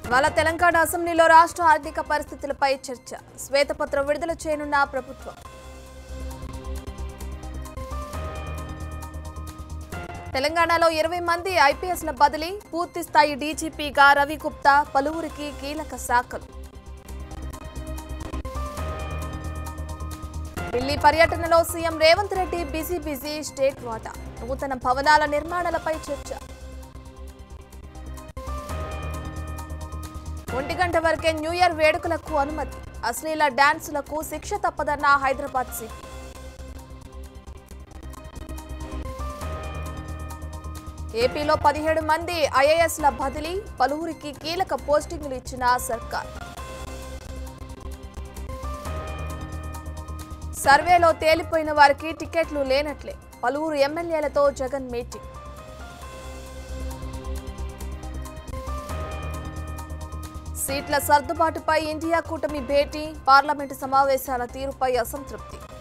ఇవాళ తెలంగాణ అసెంబ్లీలో రాష్ట్ర ఆర్థిక పరిస్థితులపై చర్చ. శ్వేతపత్రం విడుదల చేయనున్న ప్రభుత్వం. తెలంగాణలో 20 మంది ఐపీఎస్ల బదిలీ. పూర్తి స్థాయి డీజీపీగా రవి గుప్తా, పలువురికి కీలక శాఖలు. ఢిల్లీ పర్యటనలో CM Revanth Reddy busy state వాటా. నూతన భవనాల నిర్మాణాలపై చర్చ. 1 గంట వరకే న్యూ ఇయర్ వేడుకలకు అనుమతి. అశ్లీల డాన్సులకు శిక్ష తప్పదన్న హైదరాబాద్ సిపి. ఏపీలో 17 మంది ఐఏఎస్ల బదిలీ. పలువురికి కీలక పోస్టింగులు ఇచ్చిన సర్కార్. సర్వేలో తేలిపోయిన వారికి టికెట్లు లేనట్లే. పలువురు ఎమ్మెల్యేలతో జగన్ మీటింగ్. సీట్ల సర్దుబాటుపై ఇండియా కూటమి భేటీ. పార్లమెంటు సమావేశాల తీరుపై అసంతృప్తి.